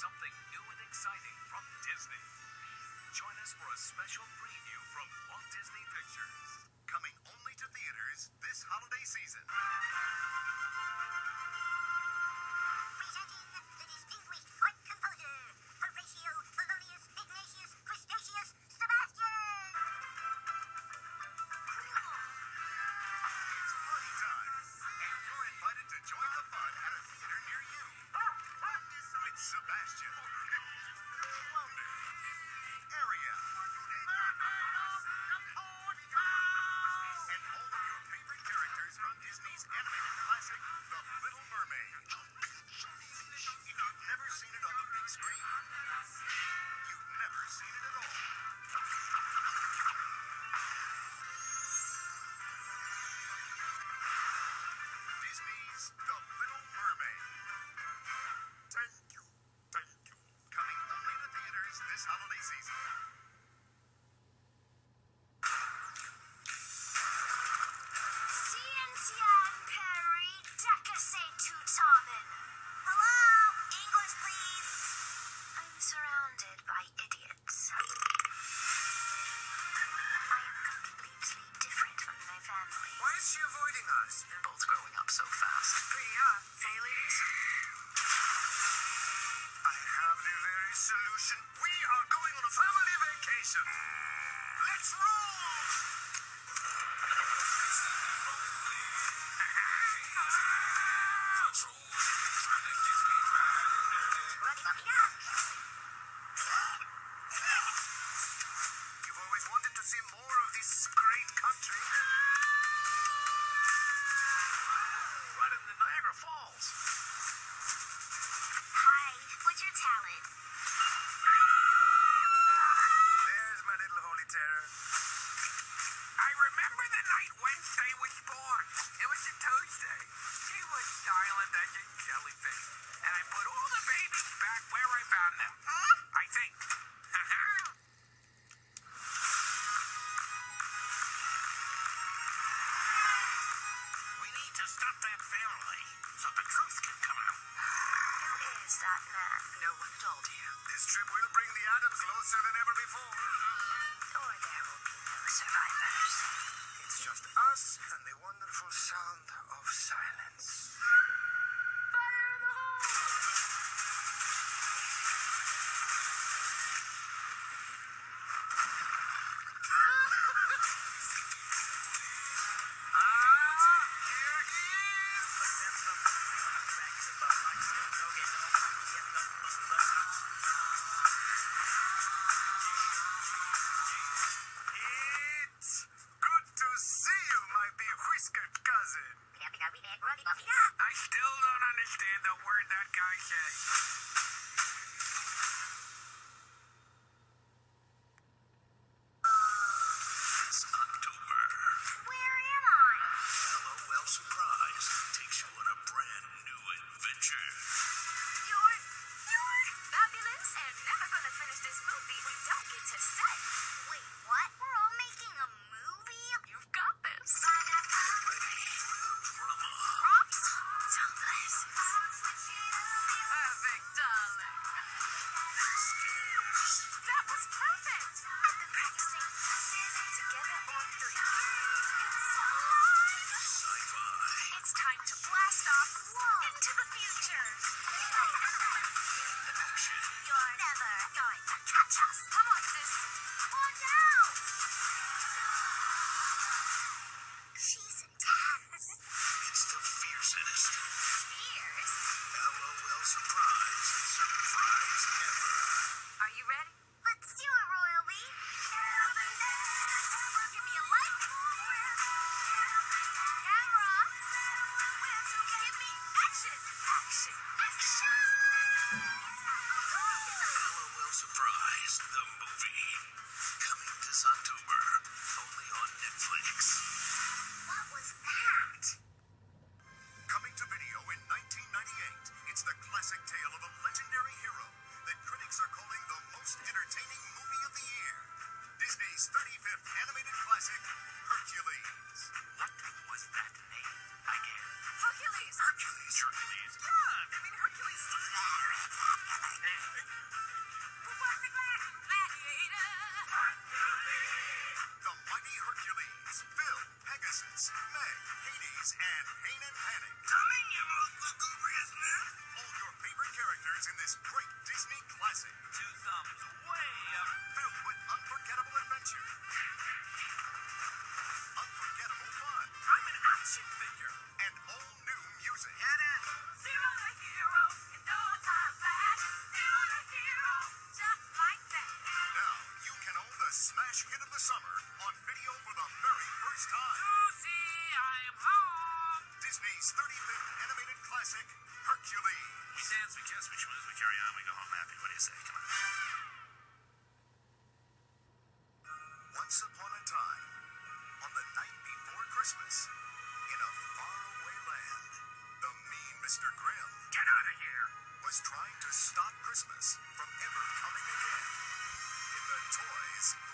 something new and exciting from Disney. Join us for a special preview from Walt Disney Pictures, coming only to theaters this holiday season. Presenting the distinguished court composer, Horatio Polonius Ignatius Crustaceus Sebastian! It's party time, and you're invited to join the fun at a theater near you. With Sebastian, Flounder, Ariel, and all of your favorite characters from Disney's animated classic, The Little Mermaid. If you've never seen it on the big screen, you've never seen it at all. Disney's The Little Mermaid. Thank you. Coming only to theaters this holiday season. Cientian Perry Decase Tutamen. Hello? English, please. I'm surrounded by idiots. I am completely different from my family. Why is she avoiding us? You're both growing up so fast. Pretty odd. Hey, ladies? I have the very solution. We are going on a family vacation. Let's roll! You've always wanted to see more of this great country. Right in the Niagara Falls. Hi, what's your talent? There's my little holy terror. I remember the night Wednesday was born. It was a Tuesday. She was silent as a jellyfish. And I put all the babies back where I found them. I think. We need to stop that family so the truth can come out. Who is that man? No one at all, dear. This trip will bring the Adams closer than ever before. Or there will be no survivors. It's just us and the wonderful sound of silence. Fire in the hole! Here he is! It's good to see you, my be-whiskered cousin. I still don't understand a word that guy says. This October, Where am I? LOL Surprise takes you on a brand new adventure. You're fabulous and never gonna finish this movie we don't get to say. Wait, what? We're all making a movie? You've got this. Ready for the drama. Props? Sunglasses. Perfect, darling. Scares. That was perfect. I've been practicing. Together on 3. It's alive. Sci-fi. It's time to blast off into the future. Action. You're never going to catch us. Come on, sis. Watch out. She's intense. It's the fiercest. Fierce. LOL Surprise. Surprise ever. Are you ready? Let's do it, Royally. Give me a light. Camera. Give me action. Action. LOL Surprise, the movie. Coming this October. Only on Netflix. What was that? Coming to video in 1998, it's the classic tale of a legendary hero that critics are calling the most entertaining movie of the year. Disney's 35th animated classic, Hercules. What was that name again? Hercules. Hercules. Yeah, I mean Hercules.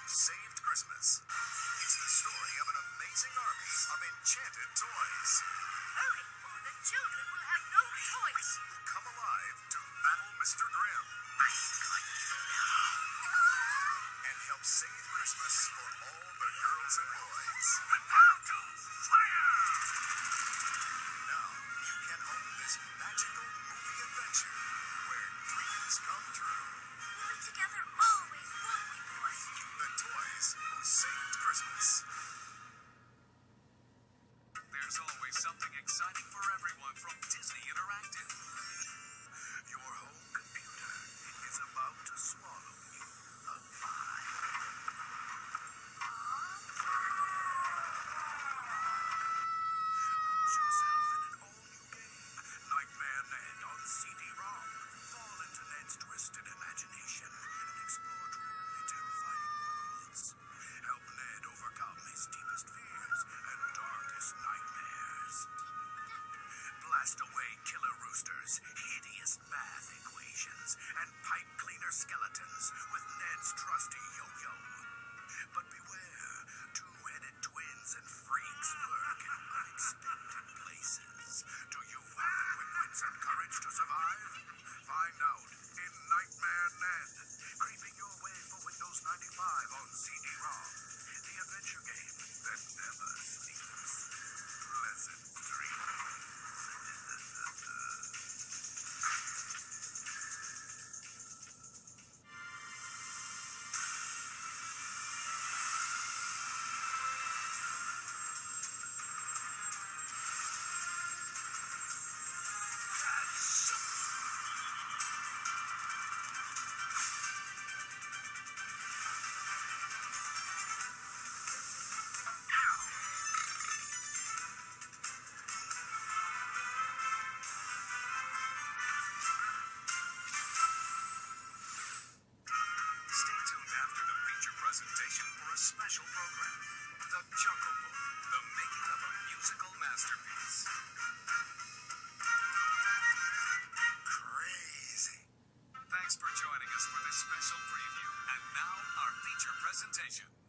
Saved Christmas. It's the story of an amazing army of enchanted toys Hurry, or the children will have no toys. who come alive to battle Mr. Grimm and help save Christmas for all the girls and boys. Prepare to fire! Now you can own this magical movie adventure where dreams come true. We'll be together always, won't we, boys? The toys who saved Christmas. There's always something exciting for everyone from Disney Interactive. Your home computer is about to swallow you alive. Lose yourself in an all-new game, Nightmare Ned on CD-ROM. Fall into Ned's twisted imagination and explore truly terrifying worlds. Help Ned overcome his deepest fears and darkest nightmares. Blast away killer roosters, hideous math equations, and pipe cleaner skeletons with Ned's trusty yo-yo. But beware, two-headed twins and freaks lurk in unexpected places. Do you have the quick wits and courage to survive? Find out in Nightmare Ned, creeping your way for Windows 95 on CD-ROM. The adventure game that never sleeps. Pleasant dreams. Stay tuned after the feature presentation for a special program. The Jungle Book, the making of a musical masterpiece. Crazy. Thanks for joining us for this special preview. And now, our feature presentation.